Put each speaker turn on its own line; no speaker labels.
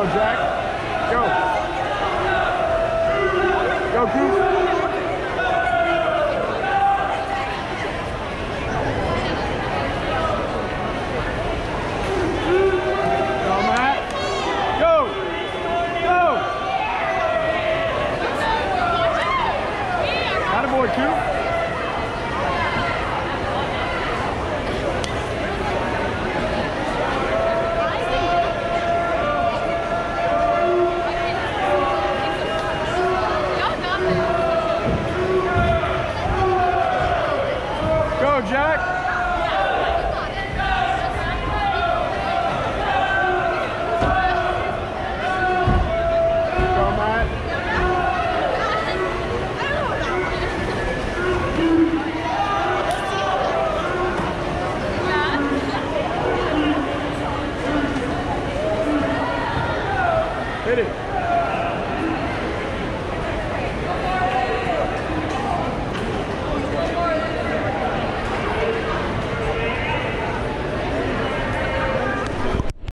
Jack. Go. Go, Coop. Go, Matt. Go. Go. Attaboy, Coop. Go, Jack. Go, Matt. Hit it.